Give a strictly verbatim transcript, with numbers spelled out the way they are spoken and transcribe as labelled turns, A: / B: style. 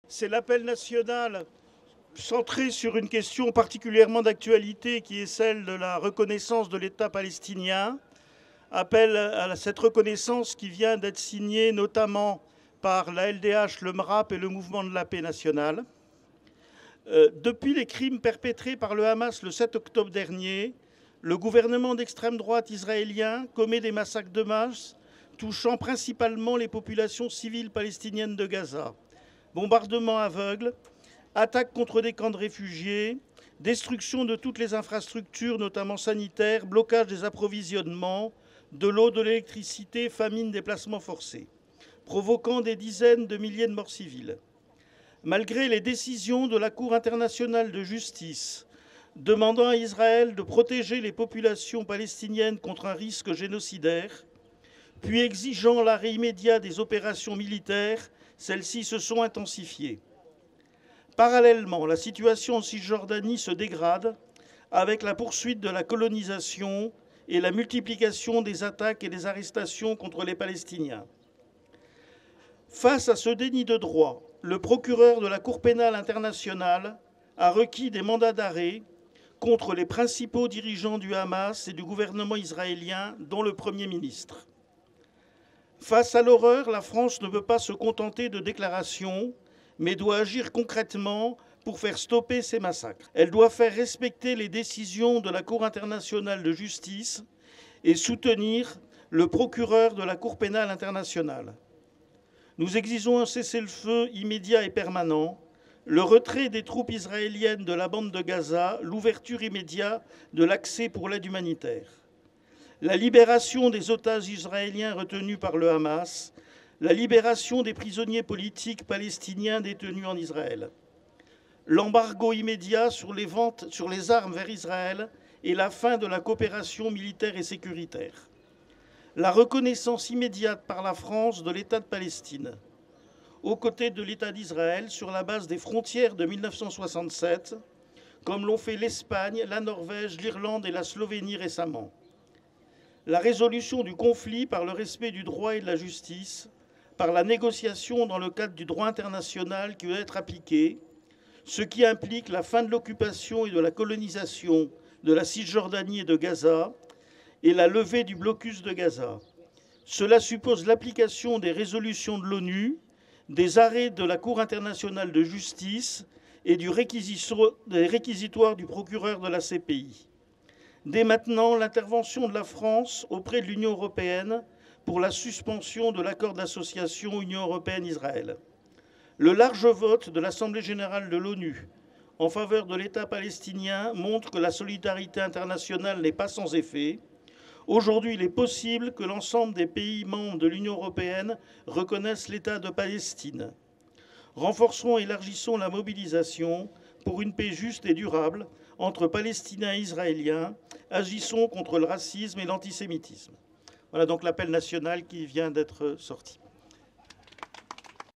A: C'est l'appel national centré sur une question particulièrement d'actualité qui est celle de la reconnaissance de l'État palestinien. Appel à cette reconnaissance qui vient d'être signée notamment par la L D H, le M R A P et le Mouvement de la paix nationale. Euh, depuis les crimes perpétrés par le Hamas le sept octobre dernier, le gouvernement d'extrême droite israélien commet des massacres de masse touchant principalement les populations civiles palestiniennes de Gaza. Bombardements aveugles, attaques contre des camps de réfugiés, destruction de toutes les infrastructures, notamment sanitaires, blocage des approvisionnements, de l'eau, de l'électricité, famine, déplacements forcés, provoquant des dizaines de milliers de morts civiles. Malgré les décisions de la Cour internationale de justice demandant à Israël de protéger les populations palestiniennes contre un risque génocidaire, puis exigeant l'arrêt immédiat des opérations militaires, celles-ci se sont intensifiées. Parallèlement, la situation en Cisjordanie se dégrade avec la poursuite de la colonisation et la multiplication des attaques et des arrestations contre les Palestiniens. Face à ce déni de droit, le procureur de la Cour pénale internationale a requis des mandats d'arrêt contre les principaux dirigeants du Hamas et du gouvernement israélien, dont le Premier ministre. Face à l'horreur, la France ne peut pas se contenter de déclarations, mais doit agir concrètement pour faire stopper ces massacres. Elle doit faire respecter les décisions de la Cour internationale de justice et soutenir le procureur de la Cour pénale internationale. Nous exigeons un cessez-le-feu immédiat et permanent, le retrait des troupes israéliennes de la bande de Gaza, l'ouverture immédiate de l'accès pour l'aide humanitaire, la libération des otages israéliens retenus par le Hamas, la libération des prisonniers politiques palestiniens détenus en Israël, l'embargo immédiat sur les ventes sur les armes vers Israël et la fin de la coopération militaire et sécuritaire, la reconnaissance immédiate par la France de l'État de Palestine, aux côtés de l'État d'Israël sur la base des frontières de mille neuf cent soixante-sept, comme l'ont fait l'Espagne, la Norvège, l'Irlande et la Slovénie récemment, la résolution du conflit par le respect du droit et de la justice, par la négociation dans le cadre du droit international qui doit être appliqué, ce qui implique la fin de l'occupation et de la colonisation de la Cisjordanie et de Gaza et la levée du blocus de Gaza. Cela suppose l'application des résolutions de l'ONU, des arrêts de la Cour internationale de justice et du réquisitoire du procureur de la C P I. Dès maintenant, l'intervention de la France auprès de l'Union européenne pour la suspension de l'accord d'association Union européenne-Israël. Le large vote de l'Assemblée générale de l'ONU en faveur de l'État palestinien montre que la solidarité internationale n'est pas sans effet. Aujourd'hui, il est possible que l'ensemble des pays membres de l'Union européenne reconnaissent l'État de Palestine. Renforçons et élargissons la mobilisation pour une paix juste et durable entre Palestiniens et Israéliens. Agissons contre le racisme et l'antisémitisme. Voilà donc l'appel national qui vient d'être sorti.